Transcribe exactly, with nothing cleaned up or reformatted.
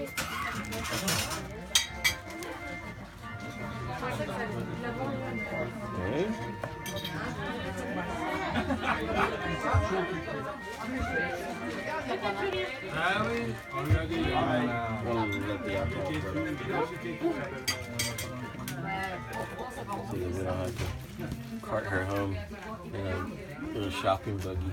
Okay. One let the alcohol so that we don't have to cart her home in a little shopping buggy.